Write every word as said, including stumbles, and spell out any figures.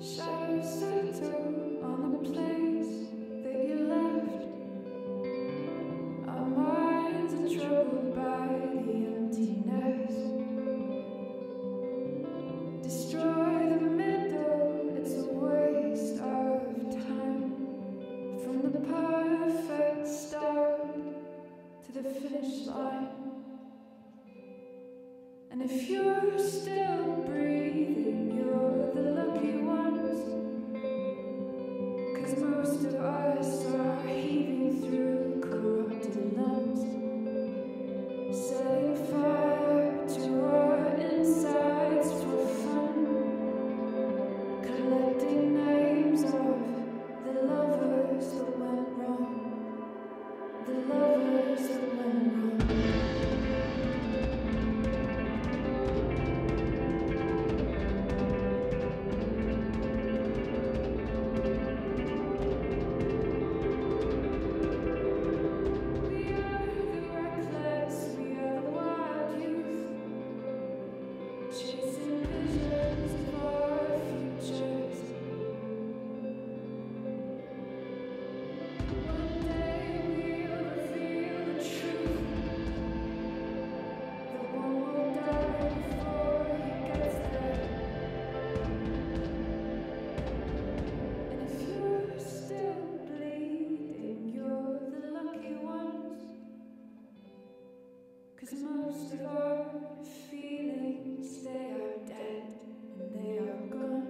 Shadows settle on the place that you left. Our minds are troubled by the emptiness. Destroy the middle, it's a waste of time. From the perfect start to the finish line. And if you're still breathing, you're the lucky ones. 'Cause most of us are heaving through corrupted lungs, setting fire to our insides for fun, collecting names of the lovers that went wrong, the lovers that went wrong. Chasing visions of our futures. One day we'll reveal the truth. The one will die before he gets there. And if you're still bleeding, you're the lucky ones. 'Cause most of our feelings, they are dead and they are gone.